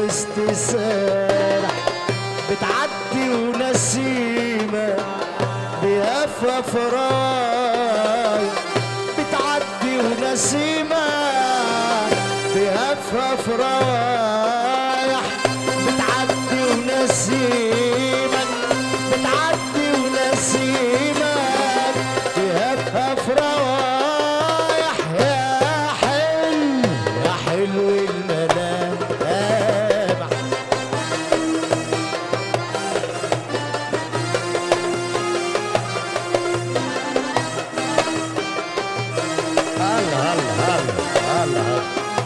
وسط سارح بتعدي ونسيمة بيهفف رايح بتعدي ونسيمة بيهفف رايح بتعدي ونسيمة بتعدي ونسيمة بيهفف رايح يا حلو يا حلو الملامح هلا هلا هلا هلا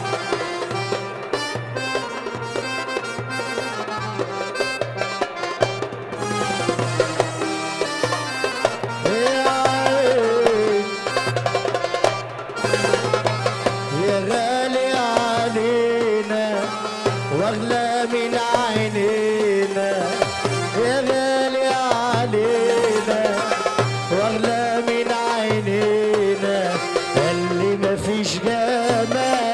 واغلى من عينينا يا غالي علينا واغلى من عينينا اللي مفيش جمالك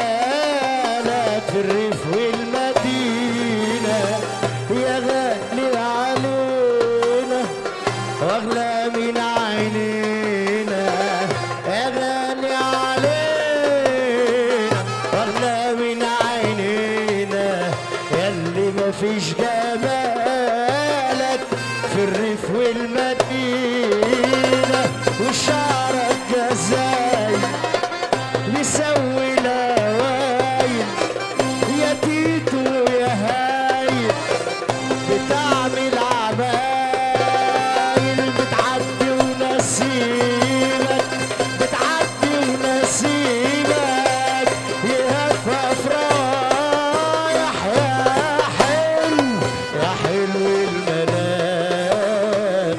في الريف والمدينة يا غالي علينا واغلى من عينينا يا غالي علينا واغلى من عينينا ياللي مفيش جمالك في الريف والمدينة وشعرك جزايل مسوي لوايل يا تيتو يا هايل بتعمل عمايل بتعدي ونسيبك بتعدي ونسيبك يهفف رايح يا حلو يا حلو المنام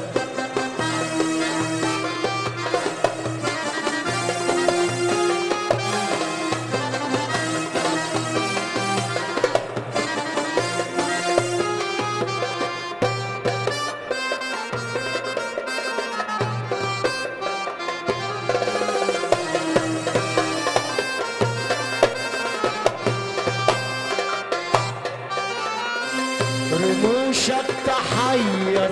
رموشك تحير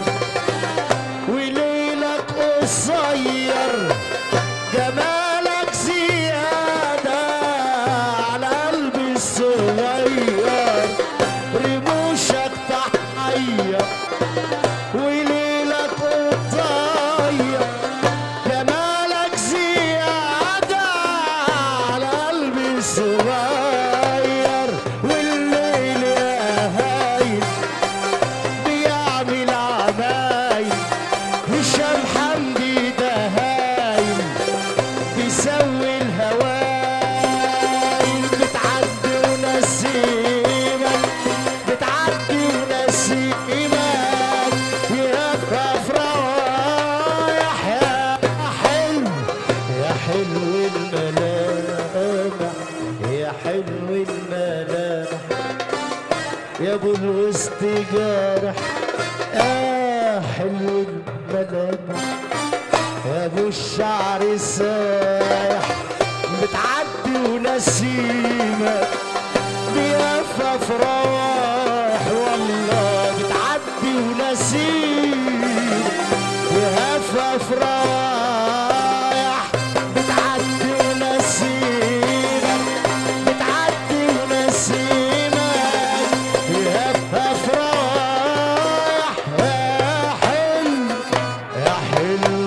وليلك قصير جمالك زيادة على قلبي الصغير رموشك تحير وليلك قصير جمالك زيادة على قلبي الصغير والليل يا هايل بيعمل عمايل هشام حمدي ده هايل بيسوي الهوايل بتعدي ونسيمك بتعدي ونسيمك يهفف رايح يا حلو يا حلو الملامح يا حلو الملامح يا ابو الوسط جارح حلو الملامح يا ابو الشعر سايح بتعدي ونسيمك بيهفف رايح والله بتعدي ونسيمك بيهفف رايح بتعدي ونسيمك بتعدي ونسيمك يهفف رايح يا حلو يا حلو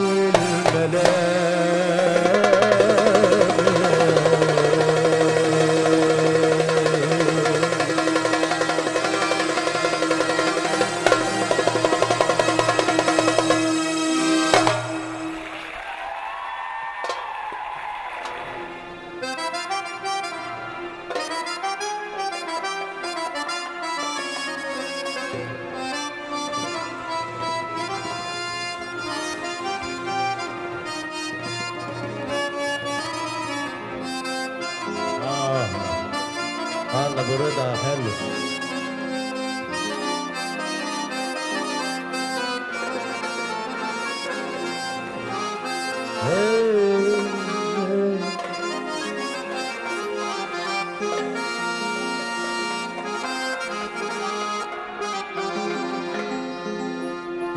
الله ابو رضا حلو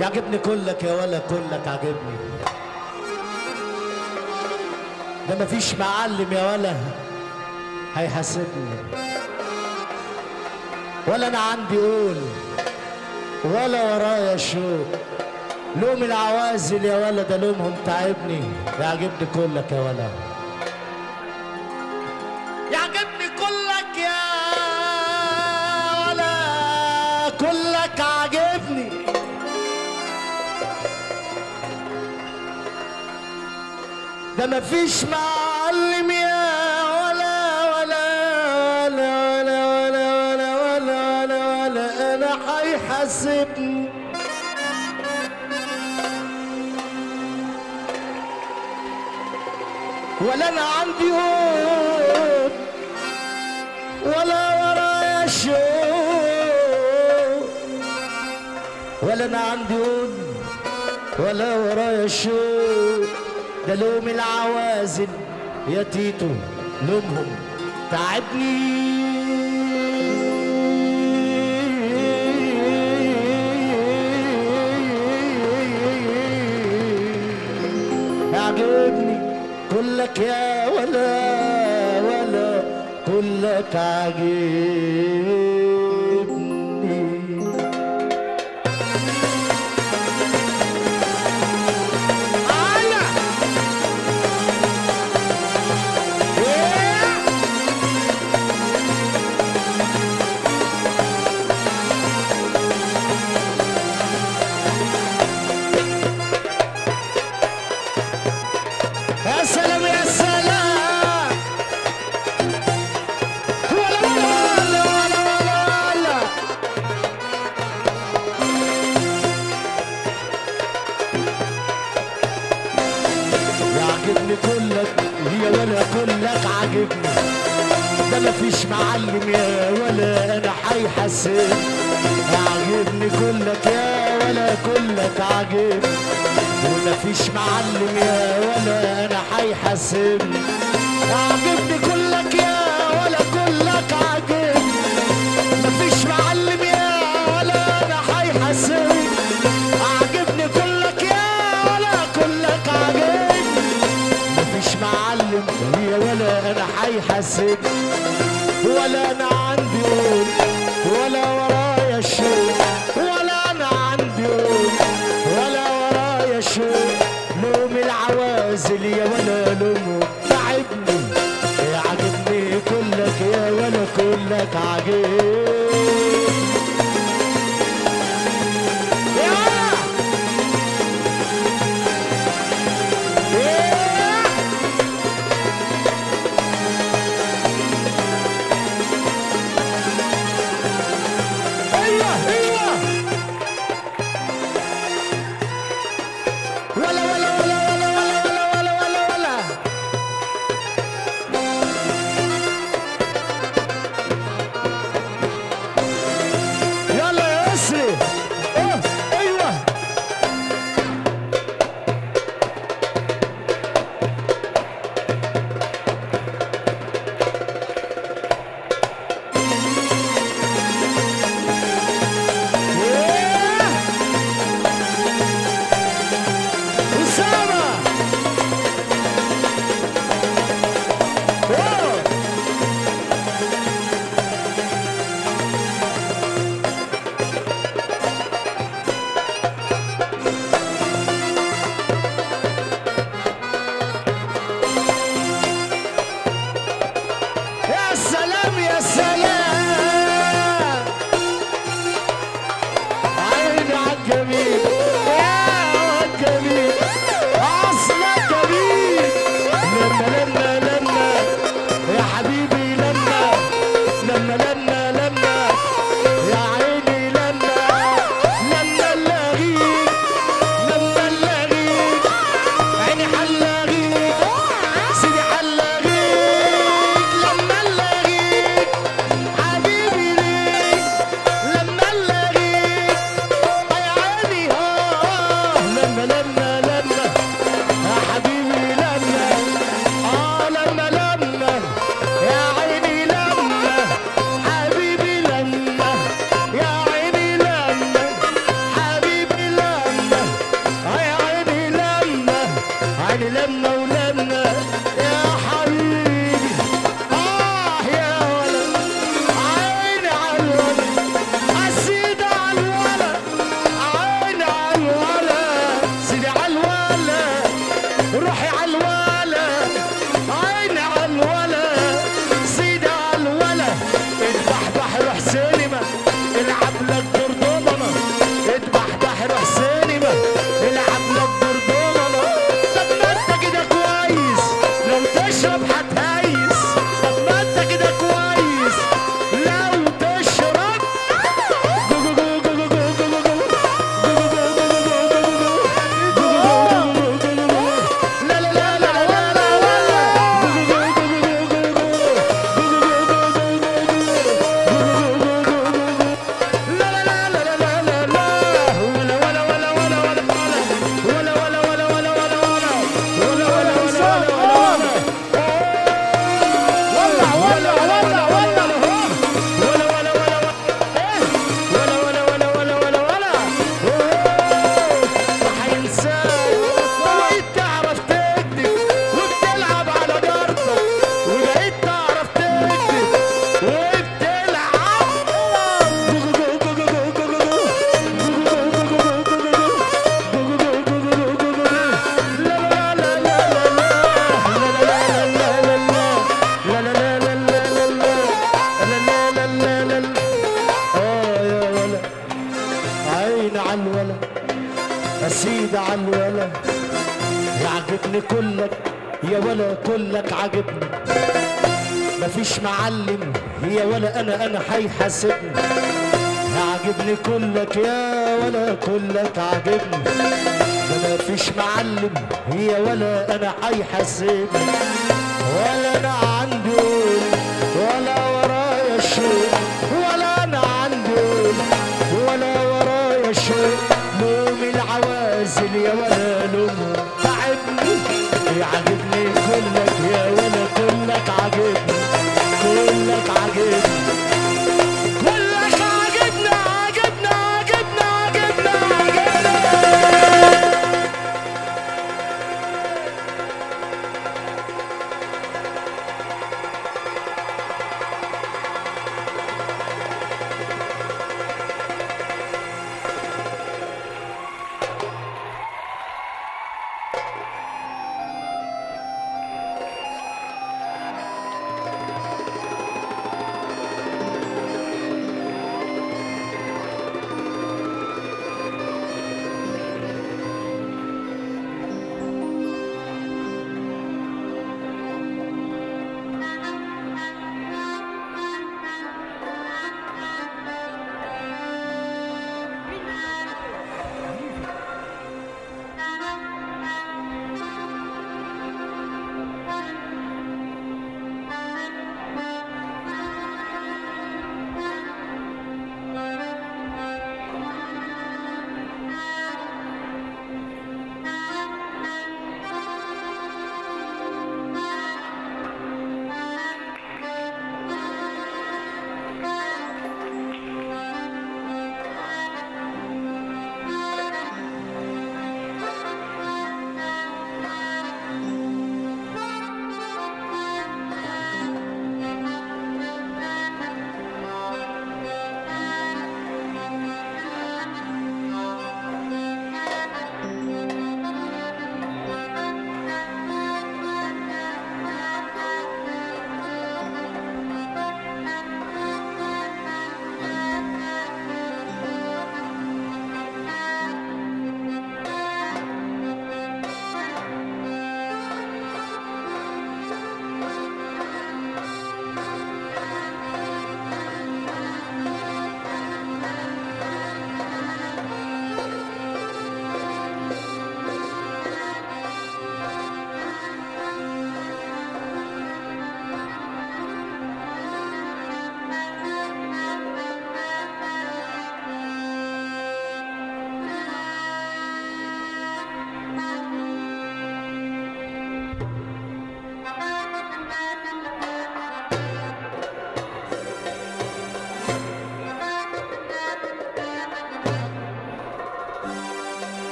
يعجبني كلك يا ولا كلك عاجبني. ده مفيش معلم يا ولا هيحاسبني، ولا انا عندي قول ولا ورايا شوق. لوم العوازل يا ولا ده لومهم تعبني. يعجبني كلك يا ولا، يعجبني كلك يا ولا كلك عاجبني. ده مفيش معلم يا ولا ولا ولا ولا ولا ولا ولا ولا انا هيحاسبني. ولا انا عندي قوت ولا ورايا شوق، ولا انا عندي قوت ولا ورايا شوق. ده لوم العوازل يا تيتو لومهم تعبني. يعجبني كلك يا ولا ولا كلك عاجبني. يا سلام يا سلام. ولا ولا ولا ولا ولا يعجبني كلك يا ولا كلك عاجبني. ده مفيش معلم يا ولا انا هيحاسبني. يعجبني كلك يا ولا كلك عاجبني. ومفيش معلم يا ولا انا هيحاسبني. عاجبني كلك يا ولا كلك عاجبني. مفيش معلم يا ولا انا هيحاسبني. عاجبني كلك يا ولا كلك عاجبني. مفيش معلم يا ولا انا هيحاسبني. ولا انا عندي قول ولا ورايا شوق، ولا انا عندي قول ولا ورايا شوق. لوم العوازل يا ولا لومه تعبني. يعجبني كلك يا ولا كلك عاجبني. يا ولا ايوه ايوه. ولا ولا ولا ولا ولا ولا ولا ولا سيدي على الولا يعجبني كلك يا ولا كلك عاجبني، مفيش معلم يا ولا انا هيحاسبني، يعجبني كلك يا ولا كلك عاجبني، ده مفيش معلم يا ولا انا هيحاسبني، ولا انا عندي ولا ورايا شيء، ولا انا عندي ولا ورايا شيء، لوم العوازل يا ولا لوم تعبني، يعجبني كلك يا ولا كلك عاجبني، كلك عاجبني، كلك عاجبني عاجبني عاجبني عاجبني عاجبني.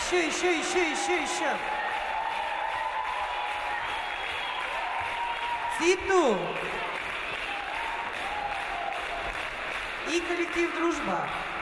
Еще. Цвету. И коллектив «Дружба».